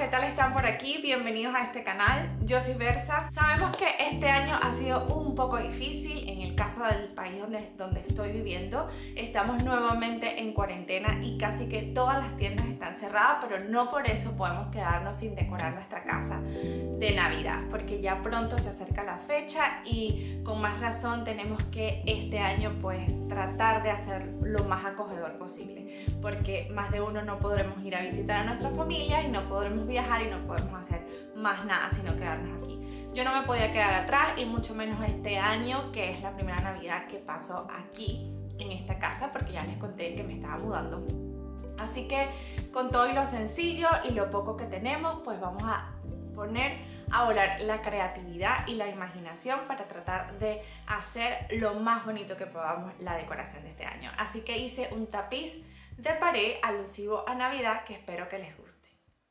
¿qué tal están por aquí? Bienvenidos a este canal. Yo soy Versa. Sabemos que este año ha sido un poco difícil. En el caso del país donde estoy viviendo, estamos nuevamente en cuarentena y casi que todas las tiendas están cerradas, pero no por eso podemos quedarnos sin decorar nuestra casa de Navidad, porque ya pronto se acerca la fecha y con más razón tenemos que este año pues tratar de hacer lo más acogedor posible, porque más de uno no podremos ir a visitar a nuestra familia y no podremos viajar y no podemos hacer más nada sino quedarnos aquí. Yo no me podía quedar atrás y mucho menos este año, que es la primera Navidad que paso aquí en esta casa, porque ya les conté que me estaba mudando. Así que con todo y lo sencillo y lo poco que tenemos, pues vamos a poner a volar la creatividad y la imaginación para tratar de hacer lo más bonito que podamos la decoración de este año. Así que hice un tapiz de pared alusivo a Navidad que espero que les guste.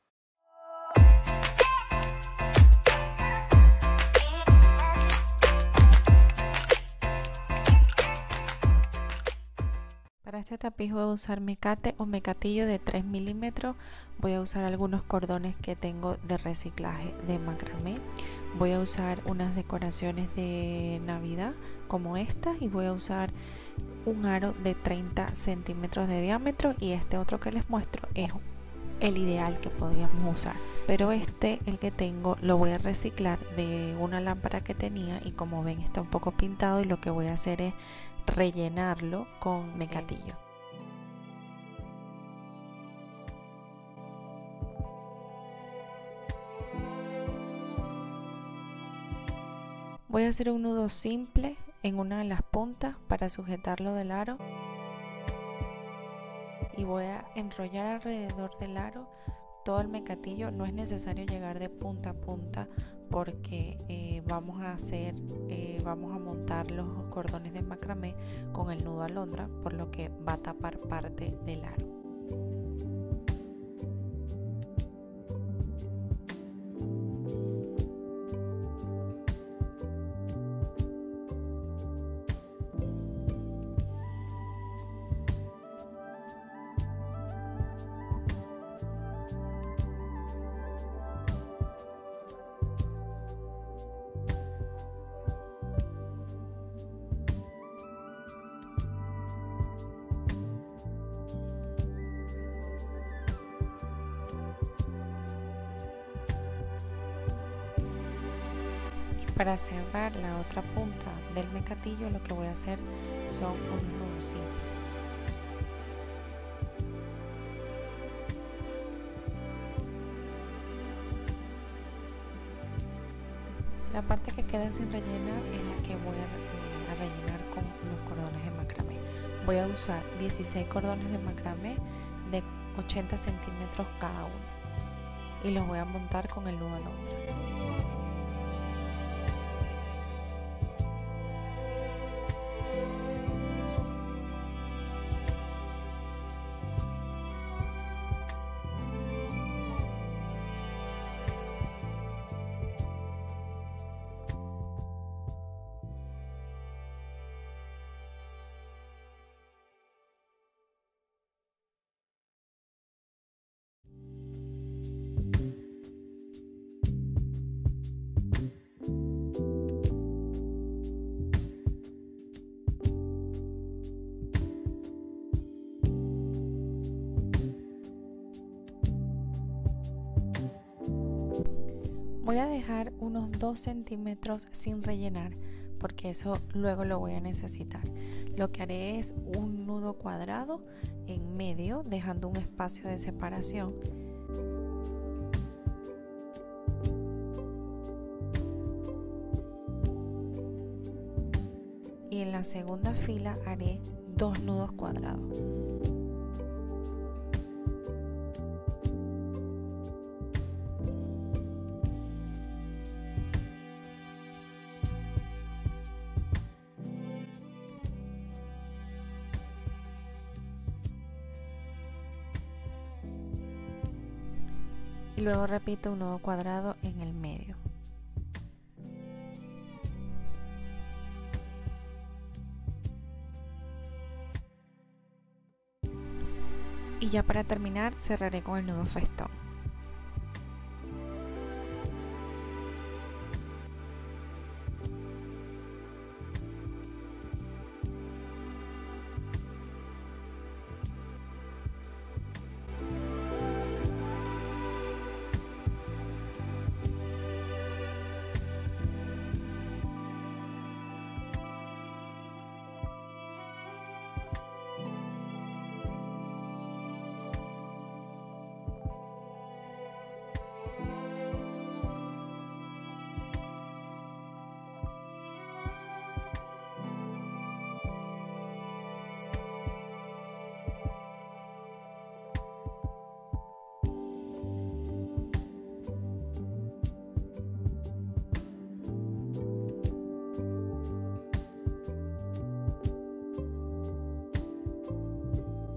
Para este tapiz voy a usar mecate o mecatillo de 3 milímetros. Voy a usar algunos cordones que tengo de reciclaje de macramé. Voy a usar unas decoraciones de Navidad como esta y voy a usar un aro de 30 centímetros de diámetro, y este otro que les muestro es el ideal que podríamos usar, pero el que tengo lo voy a reciclar de una lámpara que tenía y como ven está un poco pintado, y lo que voy a hacer es rellenarlo con mecatillo. Voy a hacer un nudo simple en una de las puntas para sujetarlo del aro y voy a enrollar alrededor del aro todo el mecatillo. No es necesario llegar de punta a punta porque vamos a montar los cordones de macramé con el nudo alondra, por lo que va a tapar parte del aro. Para cerrar la otra punta del mecatillo, lo que voy a hacer son unos nudos simples. La parte que queda sin rellenar es la que voy a rellenar con los cordones de macramé. Voy a usar 16 cordones de macramé de 80 centímetros cada uno y los voy a montar con el nudo alondra. Voy a dejar unos 2 centímetros sin rellenar porque eso luego lo voy a necesitar. Lo que haré es un nudo cuadrado en medio, dejando un espacio de separación. Y en la segunda fila haré 2 nudos cuadrados. Y luego repito un nudo cuadrado en el medio. Y ya para terminar cerraré con el nudo festón.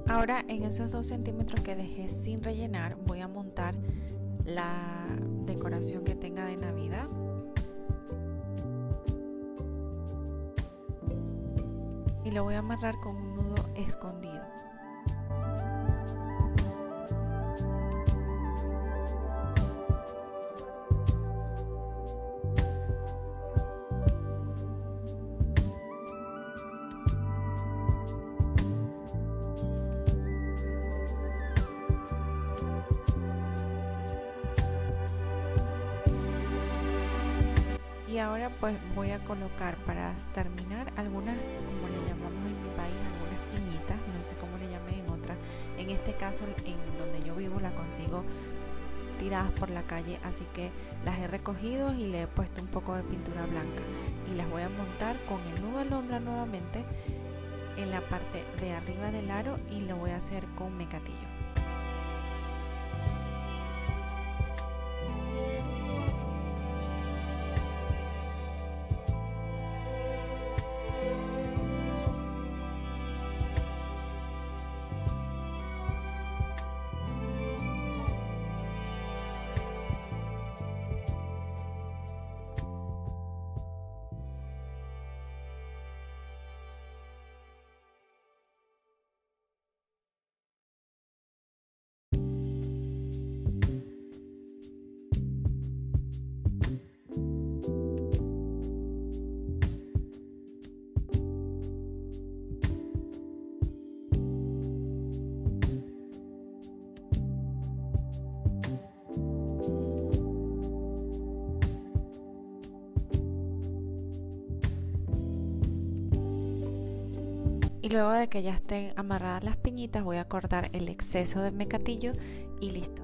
Ahora en esos 2 centímetros que dejé sin rellenar voy a montar la decoración que tenga de Navidad. Y lo voy a amarrar con un nudo escondido. Y ahora pues voy a colocar para terminar algunas, como le llamamos en mi país, algunas piñitas, no sé cómo le llamen en otras. En este caso, en donde yo vivo, la consigo tiradas por la calle, así que las he recogido y le he puesto un poco de pintura blanca. Y las voy a montar con el nudo alondra nuevamente en la parte de arriba del aro y lo voy a hacer con mecatillo. Y luego de que ya estén amarradas las piñitas voy a cortar el exceso de mecatillo y listo.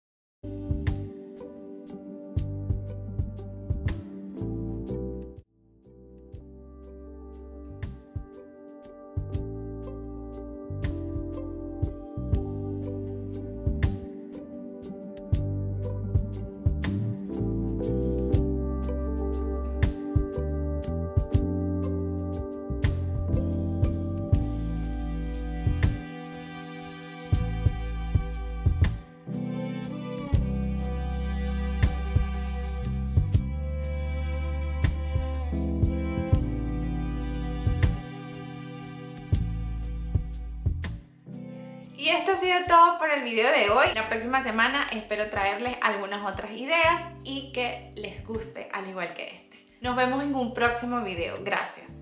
Y esto ha sido todo por el video de hoy. La próxima semana espero traerles algunas otras ideas y que les guste al igual que este. Nos vemos en un próximo video. Gracias.